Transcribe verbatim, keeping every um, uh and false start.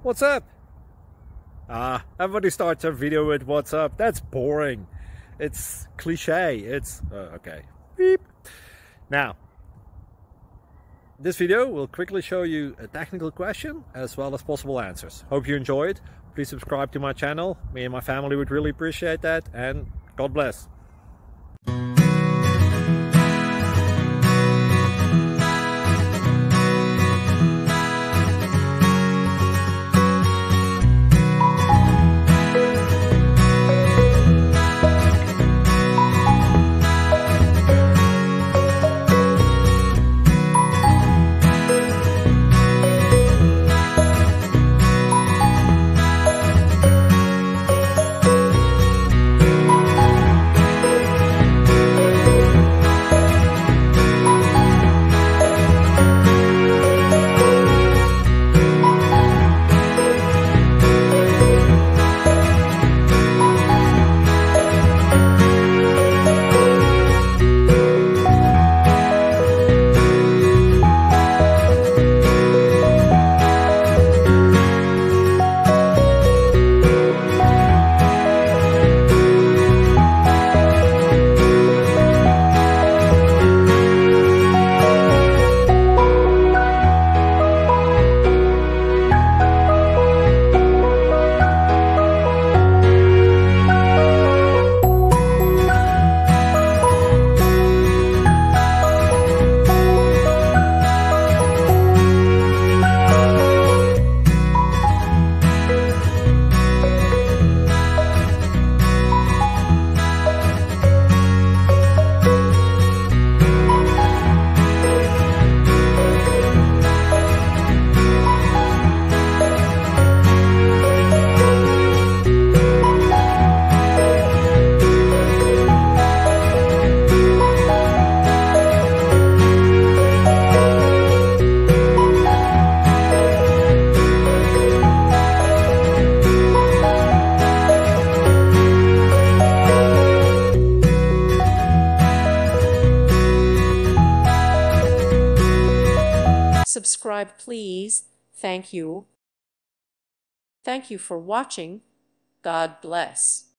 What's up? Ah, everybody starts a video with what's up. That's boring. It's cliche. It's uh, okay. Beep. Now, this video will quickly show you a technical question as well as possible answers. Hope you enjoy it. Please subscribe to my channel. Me and my family would really appreciate that, and God bless. Subscribe, please. Thank you. Thank you for watching. God bless.